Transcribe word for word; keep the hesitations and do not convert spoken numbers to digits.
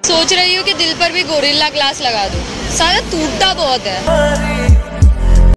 सोच रही हूँ कि दिल पर भी गोरिल्ला ग्लास लगा दूँ, साला टूटता बहुत है।